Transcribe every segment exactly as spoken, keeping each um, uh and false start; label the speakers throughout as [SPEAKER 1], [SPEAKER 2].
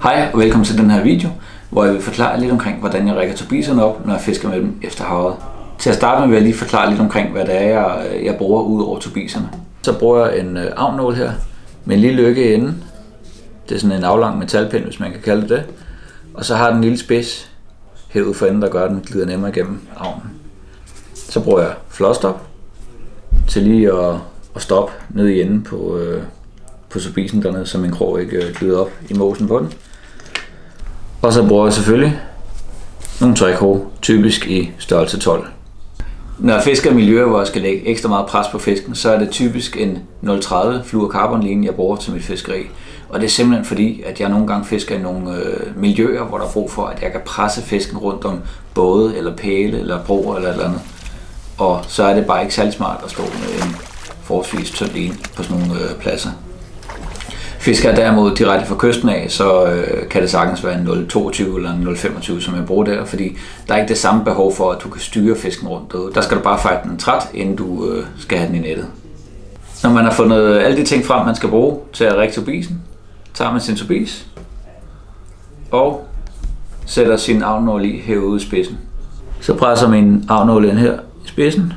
[SPEAKER 1] Hej og velkommen til den her video, hvor jeg vil forklare lidt omkring, hvordan jeg rækker turbiserne op, når jeg fisker med dem efter havet. Til at starte med vil jeg lige forklare lidt omkring, hvad det er, jeg, jeg bruger ud over turbiserne. Så bruger jeg en øh, avnål her med en lille lykke i enden. Det er sådan en aflang metalpind, hvis man kan kalde det det. Og så har den en lille spids hævet for enden, der gør, at den glider nemmere igennem avnen. Så bruger jeg flåstop til lige at, at stoppe ned i enden på, øh, på turbisen dernede, så min krog ikke øh, glider op i mosen på den. Og så bruger jeg selvfølgelig nogle trækrog, typisk i størrelse tolv. Når jeg fisker i miljøer, hvor jeg skal lægge ekstra meget pres på fisken, så er det typisk en nul tredive fluorocarbonline, jeg bruger til mit fiskeri. Og det er simpelthen fordi, at jeg nogle gange fisker i nogle øh, miljøer, hvor der er brug for, at jeg kan presse fisken rundt om både, eller pæle, eller broer, eller et eller andet. Og så er det bare ikke særlig smart at stå med en forholdsvis tynd line på sådan nogle øh, pladser. Fisker jeg derimod direkte fra kysten af, så øh, kan det sagtens være en nul toogtyve eller en nul femogtyve, som jeg bruger der, fordi der er ikke det samme behov for, at du kan styre fisken rundt. Der skal du bare fejre den træt, inden du øh, skal have den i nettet. Når man har fundet alle de ting frem, man skal bruge til at række turbisen, tager man sin turbis og sætter sin avnål i herude i spidsen. Så presser min avnål ind her i spidsen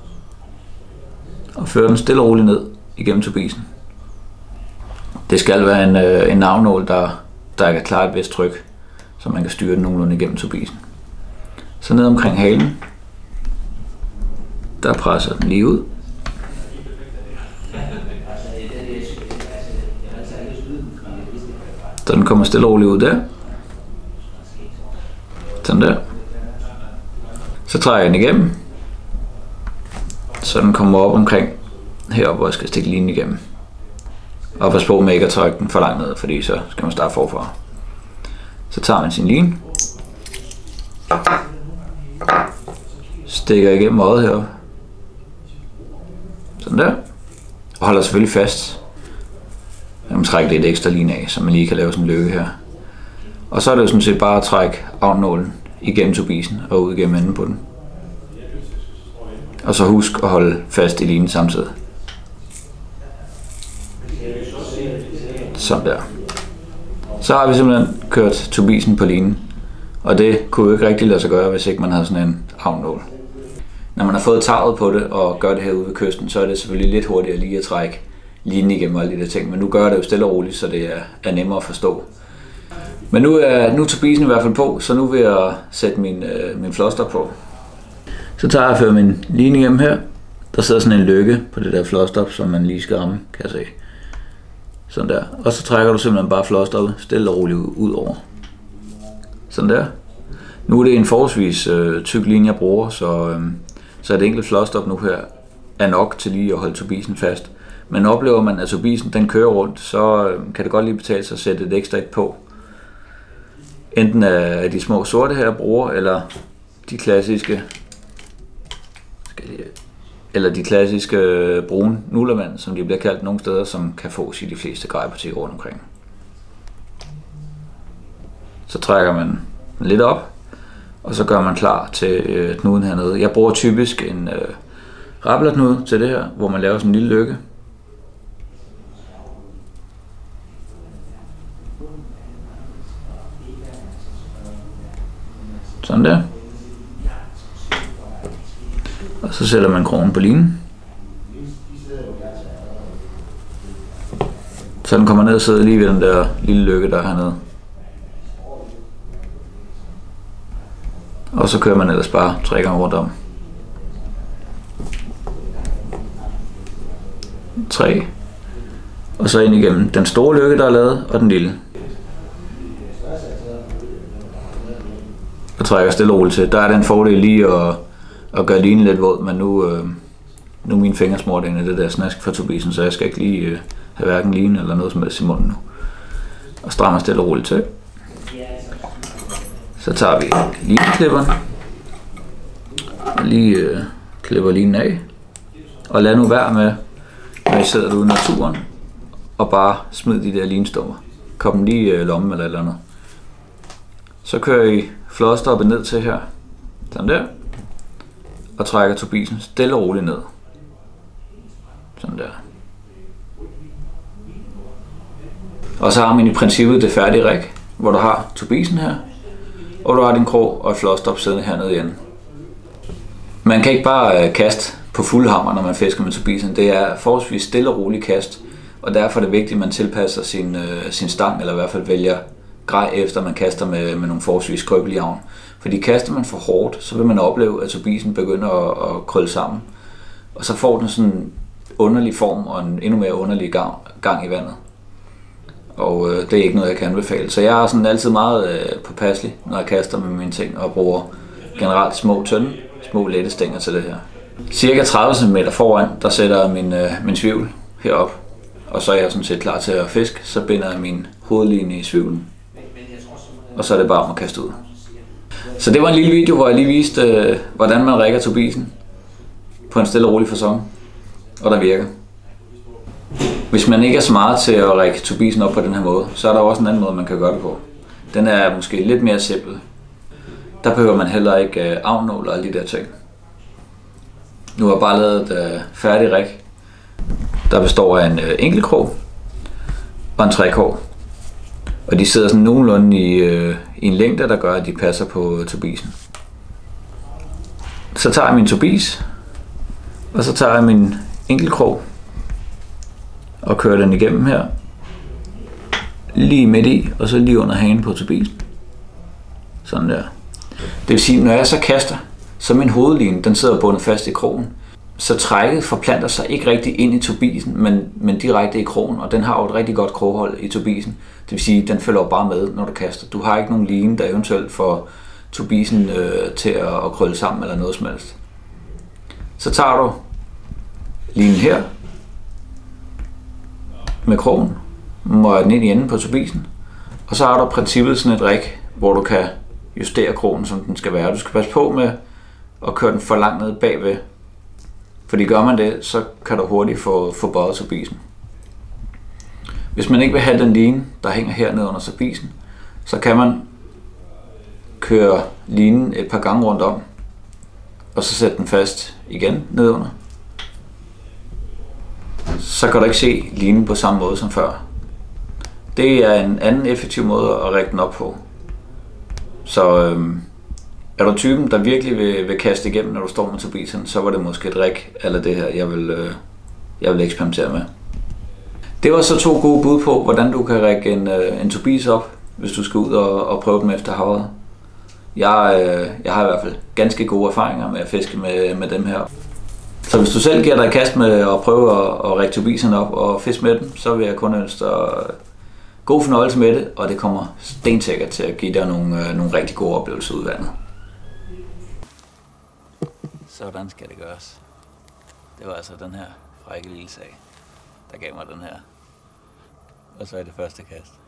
[SPEAKER 1] og fører den stille og roligt ned igennem turbisen. Det skal være en, øh, en avnål, der, der kan klare et vist tryk, så man kan styre den nogenlunde igennem turbisen. Så ned omkring halen, der presser den lige ud. Så den kommer stille og roligt ud der. Sådan der. Så trækker jeg den igennem, så den kommer op omkring heroppe, hvor jeg skal stikke linjen igennem. Og pas på med ikke at trække den for langt ned, fordi så skal man starte forfra. Så tager man sin line, stikker igennem øjet heroppe, sådan der, og holder selvfølgelig fast. Jeg må trække lidt ekstra line af, så man lige kan lave sådan en lykke her. Og så er det jo sådan set bare at trække avnålen igennem turbisen og ud igennem enden på den. Og så husk at holde fast i linen samtidig. Sådan der. Så har vi simpelthen kørt turbisen på linen, og det kunne jo ikke rigtig lade sig gøre, hvis ikke man havde sådan en avnål. Når man har fået taget på det og gør det herude ved kysten, så er det selvfølgelig lidt hurtigere lige at trække linen igennem alle de der ting, men nu gør jeg det jo stille og roligt, så det er, er nemmere at forstå. Men nu er, nu er turbisen i hvert fald på, så nu vil jeg sætte min, øh, min flåstop på. Så tager jeg for min line igennem her. Der sidder sådan en lykke på det der flåstop, som man lige skal ramme, kan jeg se. Sådan der. Og så trækker du simpelthen bare flåstoppet stille og roligt ud over. Sådan der. Nu er det en forholdsvis øh, tyk line, jeg bruger, så, øh, så et enkelt flåstop nu her er nok til lige at holde turbisen fast. Men oplever man, at turbisen den kører rundt, så øh, kan det godt lige betale sig at sætte et ekstra et på. Enten af de små sorte her jeg bruger, eller de klassiske skal jeg, eller de klassiske brune nullermand, som de bliver kaldt nogle steder, som kan fås i de fleste grejbutikker rundt omkring. Så trækker man lidt op, og så gør man klar til øh, knuden hernede. Jeg bruger typisk en øh, rapplerknude til det her, hvor man laver sådan en lille lykke. Sådan der. Og så sætter man krogen på linen. Så den kommer ned og sidder lige ved den der lille lykke, der er hernede. Og så kører man ellers bare tre gange rundt om. Tre. Og så ind igennem den store lykke, der er lavet, og den lille. Og trækker stille og roligt til. Der er den fordel lige at og gøre linen lidt våd, men nu, øh, nu er mine fingre smurt ind i det der snask fra turbisen, så jeg skal ikke lige øh, have hverken line eller noget som helst i munden nu. Og strammer stille og roligt til. Så tager vi lineklipperen og lige øh, klipper linen af. Og lad nu være med, når I sidder derude i naturen, og bare smid de der linstummer. Kom dem lige i øh, lommen eller et eller andet. Så kører I flåstoppet ned til her. Sådan der. Og trækker turbisen stille og roligt ned. Sådan der. Og så har man i princippet det færdige rig. hvor du har tubisen her, og du har din krog og et flåstop siddende hernede i enden. Man kan ikke bare kaste på fuld hammer, når man fisker med tubisen. Det er forholdsvis stille og rolig kast, og derfor er det vigtigt, at man tilpasser sin, øh, sin stang, eller i hvert fald vælger grej efter, man kaster med, med nogle forholdsvis skrøbelige avn. Fordi kaster man for hårdt, så vil man opleve, at tubisen begynder at, at krølle sammen, og så får den sådan en underlig form og en endnu mere underlig gang, gang i vandet. Og øh, det er ikke noget, jeg kan anbefale. Så jeg er sådan altid meget øh, påpasselig, når jeg kaster med mine ting, og bruger generelt små tynde, små lette stænger til det her. Cirka tredive centimeter foran, der sætter jeg min, øh, min svivl herop, og så er jeg sådan set klar til at fiske. Så binder jeg min hovedlinje i svivlen, og så er det bare om at kaste ud. Så det var en lille video, hvor jeg lige viste, øh, hvordan man rigger tubisen på en stille og rolig facon, og der virker. Hvis man ikke er så meget til at rigge tubisen op på den her måde, så er der også en anden måde, man kan gøre det på. Den er måske lidt mere simpel. Der behøver man heller ikke øh, avnål og alle de der ting. Nu har jeg bare lavet et øh, færdig rig, der består af en øh, enkelt krog og en trekrog. Og de sidder sådan nogenlunde i, øh, i en længde, der gør, at de passer på tubisen. Så tager jeg min tubis, og så tager jeg min enkelt krog og kører den igennem her, lige midt i, og så lige under hagen på tubisen. Sådan der. Det vil sige, når jeg så kaster, så min hovedline, den sidder bundet fast i krogen, så trækket forplanter sig ikke rigtig ind i tubisen, men, men direkte i krogen, og den har jo et rigtig godt kroghold i tubisen. Det vil sige, den følger bare med, når du kaster. Du har ikke nogen line, der eventuelt får tubisen øh, til at, at krølle sammen eller noget som helst. Så tager du linen her med krogen, møjer den ind i enden på tubisen, og så har du princippet sådan et rig, hvor du kan justere krogen, som den skal være. Du skal passe på med at køre den for langt ned bagved, fordi gør man det, så kan du hurtigt få, få bøjet tubisen. Hvis man ikke vil have den line, der hænger hernede under tubisen, så kan man køre linen et par gange rundt om, og så sætte den fast igen nedunder. Så kan du ikke se linen på samme måde som før. Det er en anden effektiv måde at rigge den op på. Så øhm, er du typen, der virkelig vil, vil kaste igennem, når du står med tubisen, så var det måske et rig eller det her, jeg vil, øh, jeg vil eksperimentere med. Det var så to gode bud på, hvordan du kan rigge en, øh, en tubis op, hvis du skal ud og, og prøve dem efter havet. Jeg, øh, jeg har i hvert fald ganske gode erfaringer med at fiske med, med dem her. Så hvis du selv giver dig i kast med at prøve at, at rigge tubisen op og fiske med dem, så vil jeg kun ønske dig god fornøjelse med det, og det kommer stensikkert til at give dig nogle, øh, nogle rigtig gode oplevelser ud i vandet. Sådan skal det gøres. Det var altså den her frække lille sag, der gav mig den her. Og så er det første kast.